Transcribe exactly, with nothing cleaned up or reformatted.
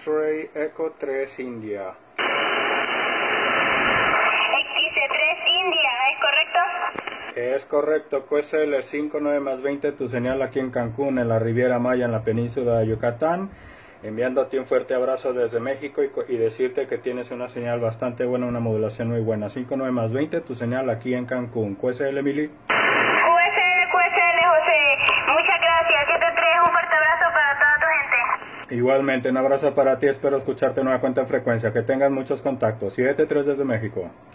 X-Ray Echo tres India. X tres India, ¿es correcto? Es correcto, Q S L cinco nueve más veinte, tu señal aquí en Cancún, en la Riviera Maya, en la península de Yucatán. Enviándote un fuerte abrazo desde México y, y decirte que tienes una señal bastante buena, una modulación muy buena. cinco nueve más veinte, tu señal aquí en Cancún. Q S L, Emily. Q S L, Q S L, José. Muchas gracias. siete tres, un fuerte abrazo para toda tu gente. Igualmente, un abrazo para ti. Espero escucharte nueva cuenta en frecuencia. Que tengas muchos contactos. siete tres desde México.